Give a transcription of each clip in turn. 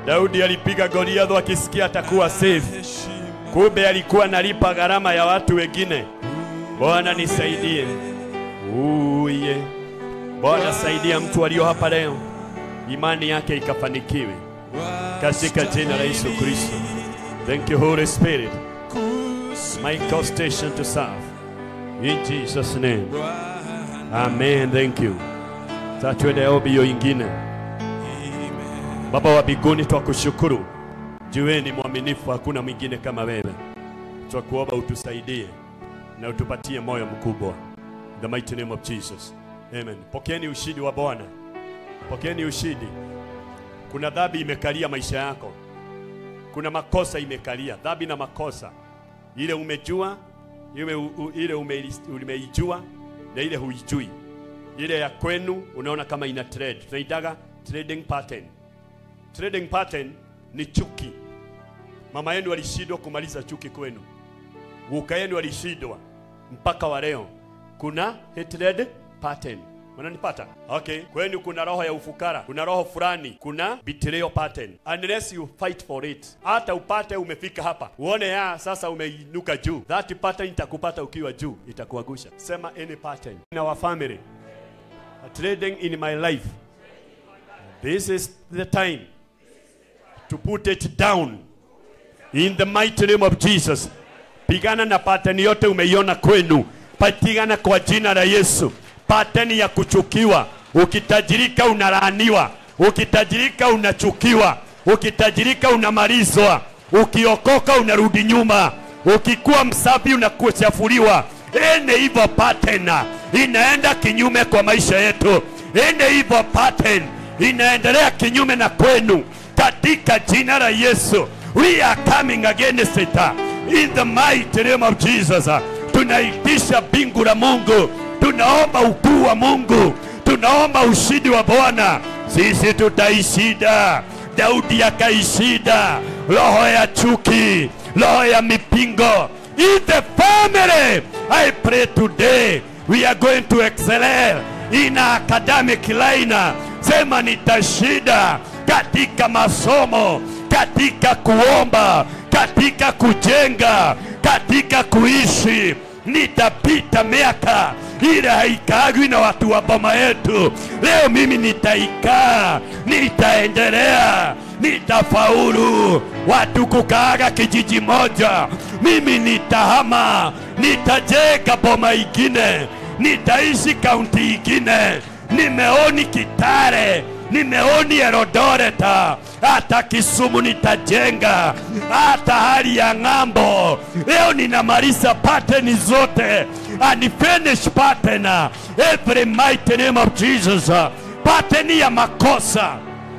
Daudi alipiga Goliath akisikia atakuwa safe. Kumbe alikuwa analipa gharama ya watu wengine. Bwana nisaidie. Uye. Bwana saidia mtu alio hapa leo, imani yake ikafanikiwe katika jina la Yesu Kristo. Thank you Holy Spirit. My God station to serve. In Jesus name. Amen. Thank you. Tatwende ombi ingine. Baba wa mbinguni, twakushukuru. Jueni mwaminifu, hakuna mwingine kama wewe. Twakuomba utusaidie na utupatie moyo mkubwa. In the mighty name of Jesus. Amen. Pokeeni ushindi wa Bwana. Pokeeni ushindi. Kuna dhambi imekalia maisha yako. Kuna makosa imekalia. Dhambi na makosa. Ile umejua, ile umeijua na ile huijui. Ile ya kwenu unaona kama ina trade. Tunaitaga trading pattern. Trading pattern ni chuki. Mama yenu alishindwa kumaliza chuki kwenu. Uka yenu alishindwa mpaka wa leo. Kuna hatred pattern. Unanipata? Okay. Kwenu kuna roho ya ufukara, kuna roho fulani, kuna betrayal pattern. Unless you fight for it, hata upate umefika hapa, uone ya sasa umeinuka juu, that pattern itakupata ukiwa juu, itakuangusha. Sema any pattern in our family, trading in my life, this is the time to put it down in the mighty name of Jesus. Pigana na pattern yote umeiona kwenu, pigana kwa jina la Yesu. Pattern ya kuchukiwa, ukitajirika unalaaniwa, ukitajirika unachukiwa, ukitajirika unamalizwa, ukiokoka unarudi nyuma, ukikuwa msafi unakuchafuliwa. Ene hivyo pattern inaenda kinyume kwa maisha yetu. Ene hivyo pattern inaendelea kinyume na kwenu katika jina la Yesu. We are coming against it in the mighty name of Jesus. Tunaitisha mbingu la Mungu. Tunaomba ukuu wa Mungu. Tunaomba ushindi wa Bwana. Sisi tutaishinda. Daudi akaishinda roho ya chuki, roho ya mipingo. In the family, I pray today we are going to excel in academic line. Sema nitashinda katika masomo, katika kuomba, katika kujenga, katika kuishi. Nitapita miaka ile haikagwi na watu wa boma yetu. Leo mimi nitaikaa, nitaendelea, nitafaulu. Watu kukaaga kijiji moja, mimi nitahama, nitajenga boma ingine, nitaishi kaunti ingine. Nimeoni Kitale, nimeoni Eldoret, hata Kisumu nitajenga, hata hali ya ng'ambo. Leo ninamaliza pattern zote, unfinished pattern, every mighty name of Jesus. Pattern ya makosa,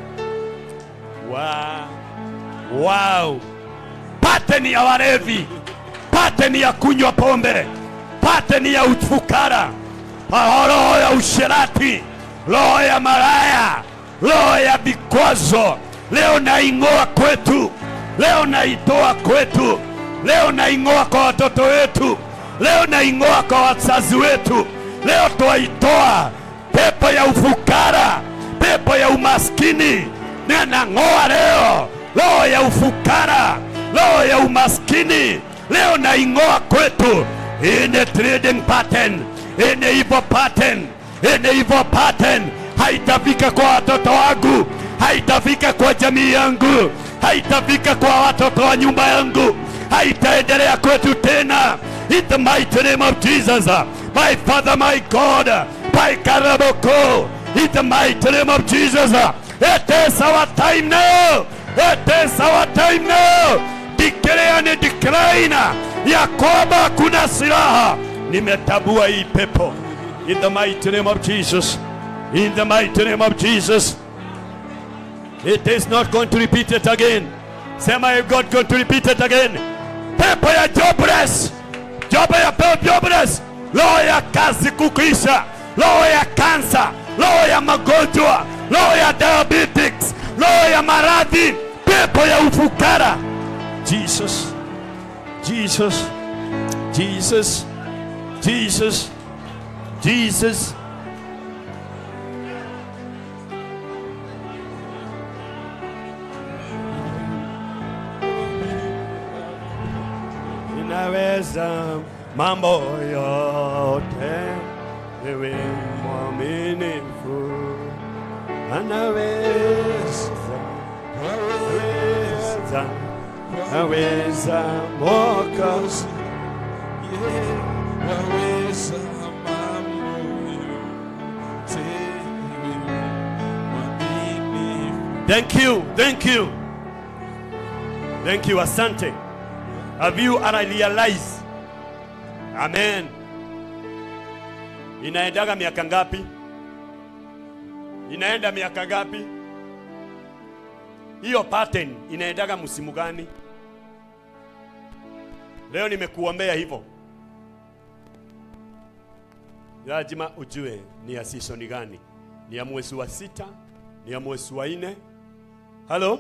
wow. Pattern ya walevi, pattern ya kunywa pombe, pattern ya ufukara, roho ya usherati, roho ya malaya, roho ya vikwazo. Leo naing'oa kwetu, leo naitoa kwetu, leo naing'oa kwa watoto wetu, leo naing'oa kwa wazazi wetu. Leo tuwaitoa pepo ya ufukara, pepo ya umaskini. Na nang'oa leo roho ya ufukara, roho ya umaskini. Leo naing'oa kwetu. Ine trading pattern, ine evil pattern, ine evil pattern haitafika kwa watoto wangu, haitafika kwa jamii yangu, haitafika kwa watoto wa nyumba yangu, haitaendelea kwetu tena. In the mighty name of Jesus, my Father, my God, by Karaboko, in the mighty name of Jesus. It is our time now. It is our time now. Declare and decline ya kwamba kuna silaha. Nimetabua hii pepo. In the mighty name of Jesus. In the mighty name of Jesus. It is not going to repeat it again. Sema if God going to repeat it again. Pepo ya jobless. Jobless. Roho ya kazi kukisha. Roho ya cancer. Roho ya magonjwa. Roho ya diabetes. Roho ya maradhi. Pepo ya ufukara. Jesus. Jesus. Jesus. Jesus. Jesus. anaweza mambo yote, wewe mwaminifu. Aweza Mwokozi, waweza mambo yote, mwaminifu. Thank you, asante. Have you realized? Amen. Inaendaga miaka ngapi? Inaenda miaka ngapi? Hiyo pattern inaendaga msimu gani? Leo nimekuombea hivyo. Lazima ujue ni ya season gani. Ni ya mwezi wa 6, ni ya mwezi wa 4. Hello?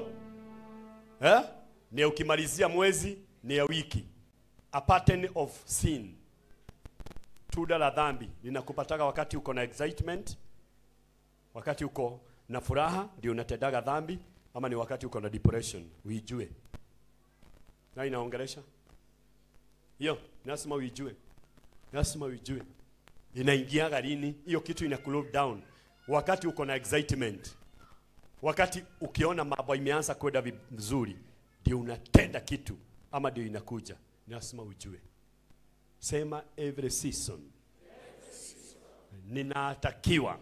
Ni ya ukimalizia mwezi, ni ya wiki. A pattern of sin. Tunda la dhambi linakupataga wakati uko na excitement, wakati uko na furaha ndio unatendaga dhambi, ama ni wakati uko na depression. Uijue. Na inaongelesha hiyo, lazima uijue. Lazima uijue. Inaingia lini? Hiyo kitu ina cool down wakati uko na excitement. Wakati ukiona mambo imeanza kwenda vizuri, ndio unatenda kitu ama ndio inakuja. Lazima ujue. Sema every season. Ninatakiwa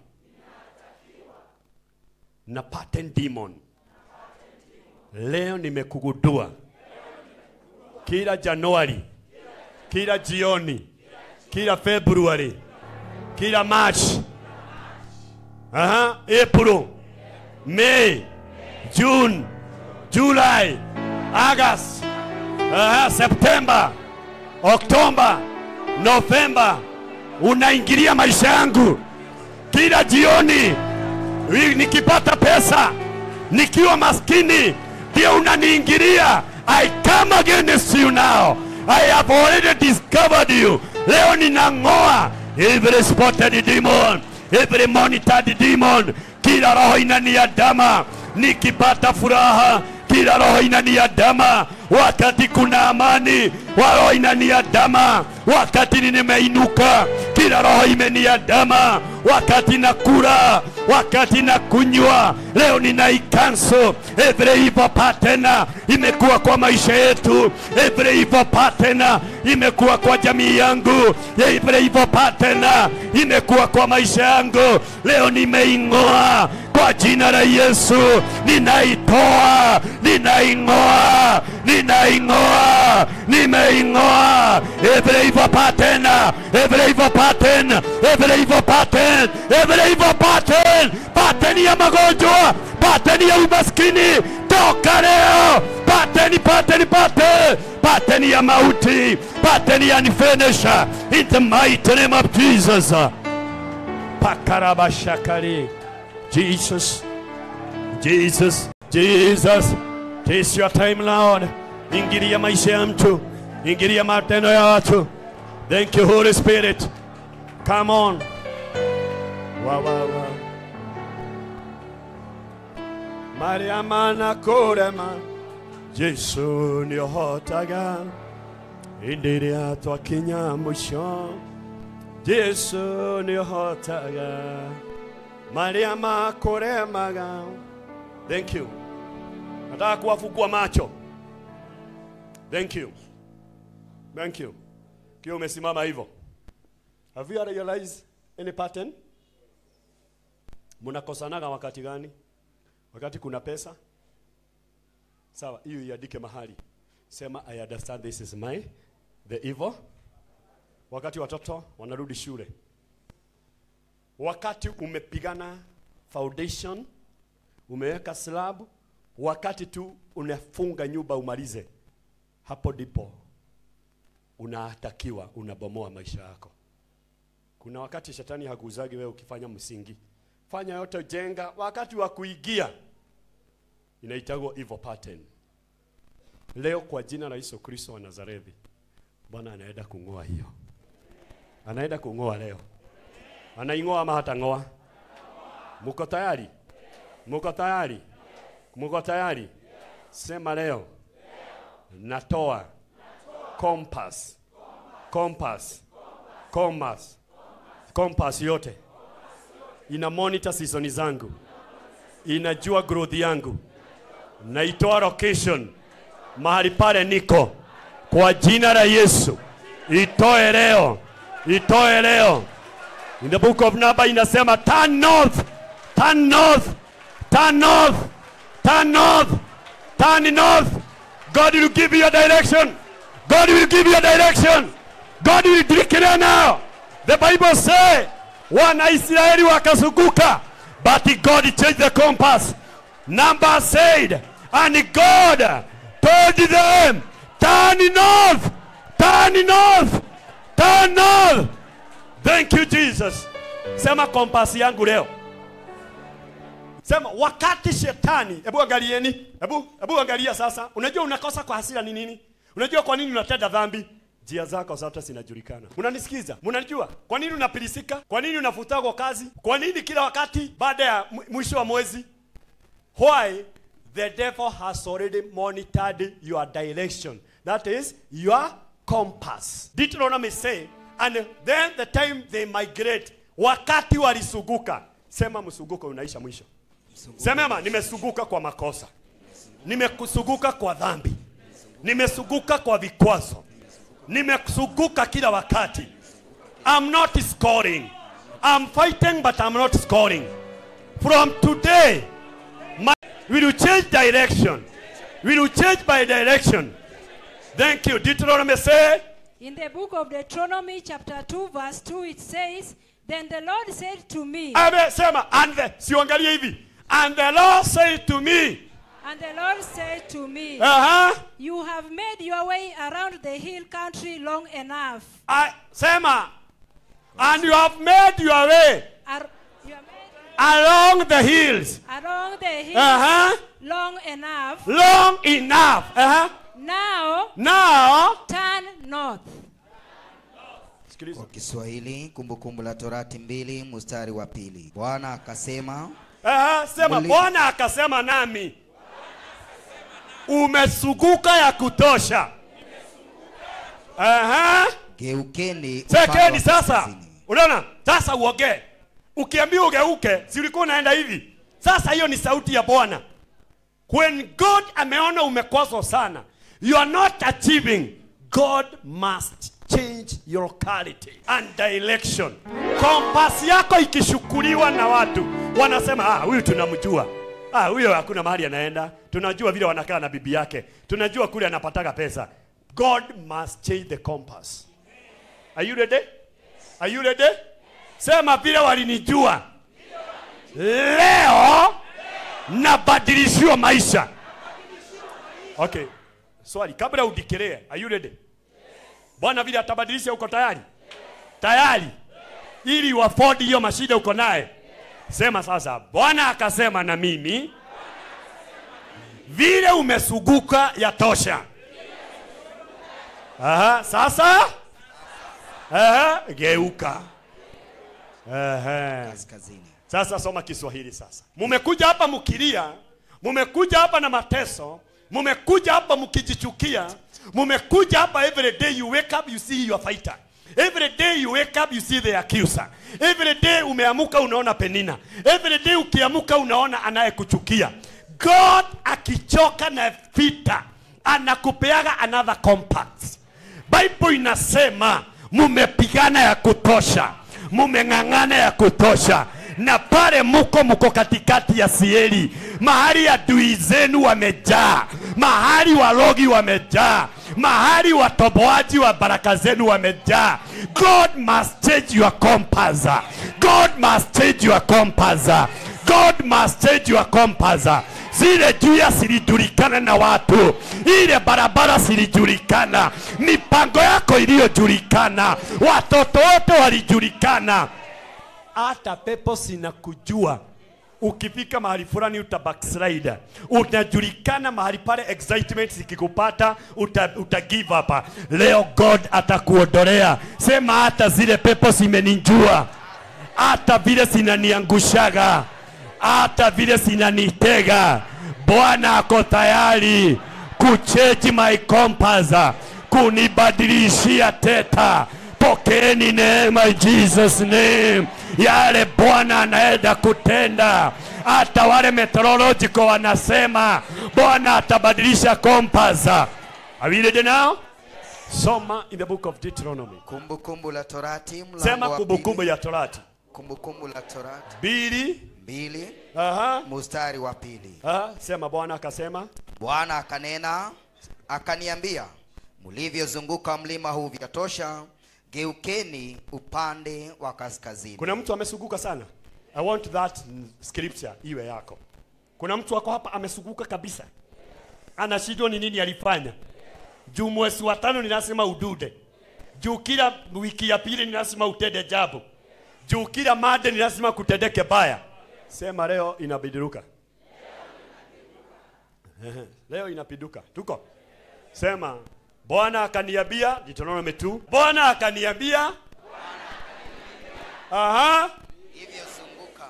na pattern demon. Leo nimekugundua. Kila Januari, kila jioni, kila February, kila March, April, May, June, July, August, September, October, November, unaingilia maisha yangu. Kila jioni nikipata pesa, nikiwa maskini, ndio unaniingilia. I come against you now. I have already discovered you. Leo ninang'oa every spotted demon, every monitored demon. Kila roho inaniandama nikipata furaha, kila roho inaniandama wakati kuna amani, roho inaniandama wakati nimeinuka, kila roho imeniandama wakati nakula, wakati nakunywa. Leo ninaicancel every evil pattern imekuwa kwa maisha yetu, every evil pattern imekuwa kwa jamii yangu, every evil pattern imekuwa kwa maisha yangu. Leo nimeing'oa kwa jina la Yesu. Ninaitoa, ninaing'oa, ninaing'oa, nimeing'oa every evil pattern, every evil pattern, every evil pattern, every evil pattern, pattern ya magonjwa, pattern ya umaskini, toka leo. Pattern, pattern, pattern, pattern ya mauti, pattern ya nifinisha, in the mighty name of Jesus. Pakarabashakari. Jesus, Jesus, Jesus, it's your time, Lord. Ingilia maisha ya mtu, ingilia matendo ya watu. Thank you, Holy Spirit. Come on. Wow, wow, wow. Mariama na korema, Jesu ni hotaga, indiria twa kinyamusho, Jesu ni hotaga. Mariama koremaga. Thank you. Nataka kuwafungua macho. Thank you. Thank you. Kio umesimama hivyo. Have you realized any pattern? Mnakosanaga wakati gani? Wakati kuna pesa? Sawa, hiyo iandike mahali. Sema I understand this is the evil. Wakati watoto wanarudi shule. Wakati umepigana foundation, umeweka slab, wakati tu unafunga nyumba umalize, hapo ndipo unatakiwa unabomoa maisha yako. Kuna wakati shetani hakuzagi wewe ukifanya msingi. Fanya yote jenga, wakati wa kuigia inaitagwa evil pattern. Leo kwa jina la Yesu Kristo wa Nazareti, Bwana anaenda kung'oa hiyo. Anaenda kung'oa leo. Anaing'oa ama hatang'oa? Muko tayari? Muko tayari? Muko tayari? Sema leo. Natoa compass. Compass. Compass. Compass yote. Ina monitor season zangu. Inajua growth yangu. Naitoa location. Mahali pale niko. Kwa jina la Yesu. Itoe leo. Itoe leo. In the book of Numbers inasema turn north. Turn north. Turn north. Turn north. Turn north. God will give you a direction. God will give you a direction. God will declare now. The Bible says, wana Israeli wakazunguka, but God changed the compass. Numbers said, and God told them, turn north. Turn north. Turn north. Thank you, Jesus. Sema compass yangu leo. Sema wakati shetani, hebu angalieni, hebu angalia sasa. Unajua unakosa kwa hasira ni nini? Unajua kwa nini unatenda dhambi? Njia zako zote zinajulikana. Unanisikiza? Mnajua kwa nini unapilisika? Kwa nini unafuta kwa kazi? Kwa nini kila wakati baada ya mwisho wa mwezi? Why? The devil has already monitored your direction. That is your compass. Deuteronomy say, and then the time they migrate, wakati walisuguka. Sema msuguko unaisha mwisho. Sema nimesuguka kwa makosa. Nimesuguka kwa dhambi. Nimesuguka kwa vikwazo. Nimesuguka kila wakati. I'm not scoring. I'm fighting but I'm not scoring. From today, we will change direction. We will change my direction. Thank you. Deuteronomy say, in the book of Deuteronomy chapter 2 verse 2 it says, then the Lord said to me. Sema, and the Lord said to me. And the Lord said to me, you have made your way around the hill country long enough. Sema, and you have made your way along the hills. Along the hills. Long enough. Long enough. Now turn north. Kwa Kiswahili, Kumbukumbu la Torati 2 mstari wa 2. Bwana akasema, sema Bwana akasema nami. Umesuguka ya kutosha. Geukeni. Sekeni sasa. Unaona? Sasa uoge. Ukiambiwa ugeuke, si ulikuwa unaenda hivi. Sasa hiyo ni sauti ya Bwana. When God ameona umekwazo sana, you are not achieving, God must change your quality and direction. Compass yako ikishukuliwa na watu, wanasema huyu tunamjua. Huyo hakuna mahali anaenda. Tunajua vile wanakaa na bibi yake. Tunajua kule anapataka pesa. God must change the compass. Are you ready? Are you ready? Sema vile walinijua. Leo nabadilishiwa maisha. Okay. Swali kabla udikelee. Are you ready? Bwana vile atabadilisha, uko tayari? Tayari? Ili uafford hiyo mashida uko naye. Sema sasa, Bwana akasema na mimi, vile umesuguka yatosha. Sasa geuka. kaskazini. Sasa soma Kiswahili sasa. Mumekuja hapa mukilia, mumekuja hapa na mateso, mumekuja hapa mukijichukia, mumekuja hapa every day you wake up you see your fighter. Every day you wake up you see the accuser. Every day umeamuka unaona Penina. Every day ukiamuka unaona anayekuchukia. God akichoka na vita anakupeaga another compact. Bible inasema mumepigana ya kutosha, mumeng'ang'ana ya kutosha, na pale muko katikati ya sieli, mahali adui zenu wamejaa, mahali walogi wamejaa, mahali watoboaji wa baraka zenu wamejaa. God must change your compass. God must change your compass. God must change your compass. Zile juya silijulikana na watu, ile barabara silijulikana, mipango yako iliyojulikana, watoto wote walijulikana. Hata pepo sinakujua. Ukifika mahali fulani utabackslide. Utajulikana mahali pale, excitement zikikupata uta give up. Leo God atakuondolea. Sema hata zile pepo simenijua, hata vile sinaniangushaga, hata vile sinanitega, Bwana ako tayari kuchange my compass, kunibadilishia teta. Pokeeni neema in Jesus name. Yale Bwana anaenda kutenda, hata wale meteorological wanasema Bwana atabadilisha compass. Are we ready now? Soma in the book of Deuteronomy. Kumbukumbu la Torati mlango wa 2. Sema kumbukumbu ya Torati. Kumbukumbu la Torati 2. Mstari wa 2. Sema Bwana akasema. Bwana akanena akaniambia, mlivyozunguka mlima huu vyatosha, geukeni upande wa kaskazini. Kuna mtu amesuguka sana. I want that scripture iwe yako. Kuna mtu wako hapa amesuguka kabisa. Anashindwa ni nini alifanya. Juu mwezi wa 5 ninasema udude. Juu kila wiki ya pili ninasema utende jambo. Juu kila made ninasema kutendeke baya. Sema leo inabidiruka. Leo inapiduka. Tuko. Sema Bwana akaniambia, Deuteronomy 2. Bwana akaniambia. Hivyo zunguka.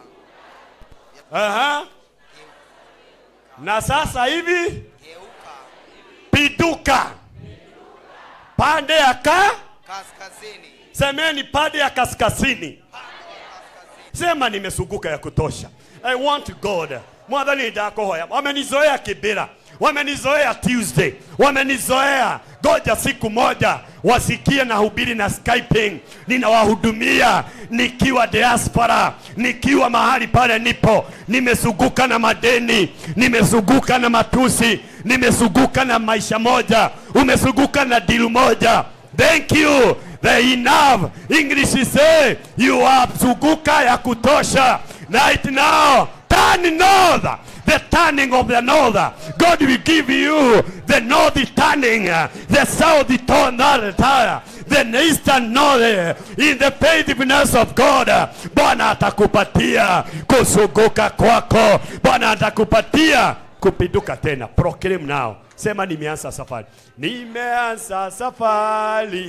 Na sasa hivi Geuka. Piduka. Pande ya kaskazini. Semeni pande ya kaskazini. Sema nimesuguka ya kutosha. I want God. Mwadhani ndako hoya. Wamenizoea Kibra. Wamenizoea Tuesday. Wamenizoea. Goja siku moja wasikie na hubiri na Skyping. Ninawahudumia nikiwa diaspora, nikiwa mahali pale nipo. Nimesuguka na madeni, nimesuguka na matusi, nimesuguka na maisha moja, umesuguka na deal moja. Thank you. The enough. English is say you are suguka ya kutosha. Right now, turn north. The turning of the north. God will give you the north turning, the south turn, the eastern north. In the faithfulness of God, Bwana atakupatia kusuguka kwako. Bwana atakupatia kupiduka tena. Proclaim now. Sema nimeanza safari. Nimeanza safari.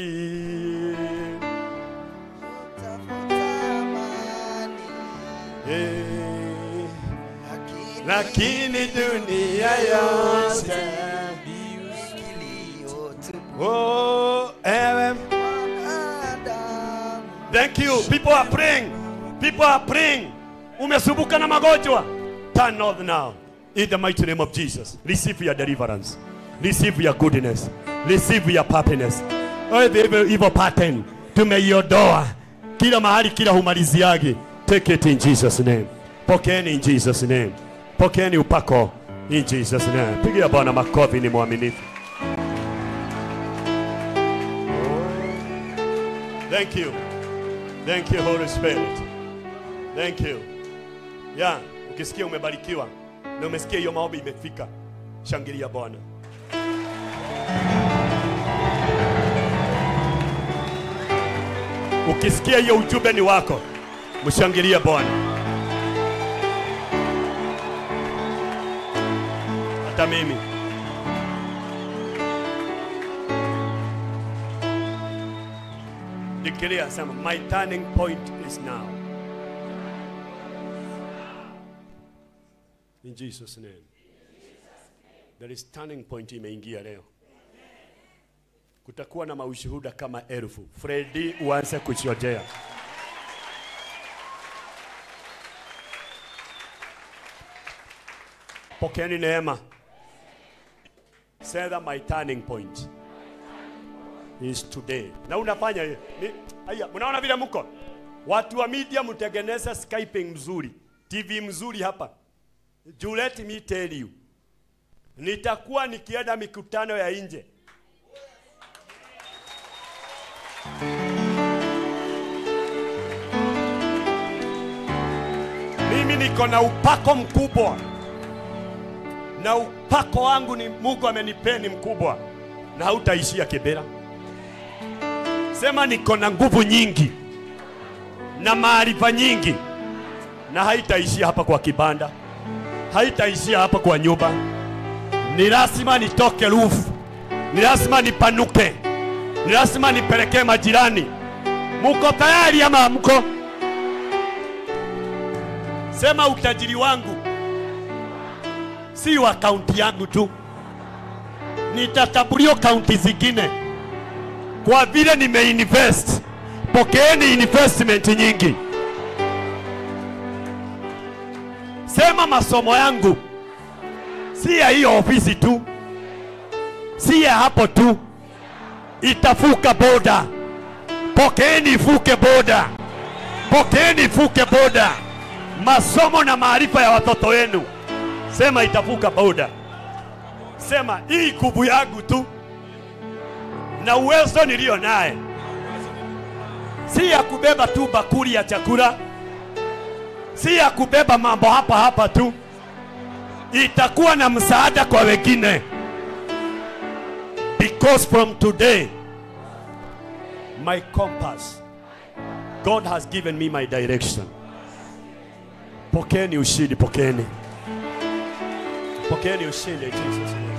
Lakini dunia yote Thank you. People are praying. People are praying. Umesubuka na magonjwa. Turn north now. In the mighty name of Jesus. Receive your deliverance. Receive your goodness. Receive your happiness. Oh, the evil pattern. Tumeiondoa. Kila mahali kila humaliziagi. Take it in Jesus' name. Pokeeni in Jesus' name. Pokeeni upako in Jesus' name. Pigia Bwana makofi, ni mwaminifu. Thank you. Thank you, Holy Spirit. Thank you. Yeah, ukisikia umebarikiwa na umesikia hiyo maombi imefika, shangilia Bwana. Ukisikia hiyo ujumbe ni wako, mshangilie Bwana. Hata mimi. Declare some, my turning point is now. In Jesus' name. There is turning point imeingia leo. Kutakuwa na maushuhuda kama 1000. Freddy uanze kuchojea. Pokeeni neema. Say that my turning point is today. Na unafanya haya, mnaona vile mko? Watu wa media mtengeneza Skyping mzuri, TV mzuri hapa. You let me tell you. Nitakuwa nikienda mikutano ya nje. Mimi niko na upako mkubwa. Na upako wangu ni Mungu amenipeni mkubwa. Na hautaishia Kibra. Sema niko na nguvu nyingi. Na maarifa nyingi. Na haitaishia hapa kwa kibanda. Haitaishia hapa kwa nyumba. Ni lazima nitoke roof. Ni lazima nipanuke. Ni lazima nipelekee majirani. Muko tayari ama mko? Sema utajiri wangu si wa akaunti yangu tu. nitataburio kaunti zingine kwa vile nimeinvest. Pokeeni investment nyingi. Sema masomo yangu si ya hiyo ofisi tu, si ya hapo tu, itafuka boda. Pokeeni ifuke boda. Pokeeni ifuke boda. Masomo na maarifa ya watoto wenu, sema itafuka boda. Sema hii nguvu yangu tu na uwezo nilio naye si ya kubeba tu bakuli ya chakula, si ya kubeba mambo hapa tu, itakuwa na msaada kwa wengine. Because from today my compass, God has given me my direction. Pokeeni ushindi, pokeeni. Pokeeni ushindi, Jesus.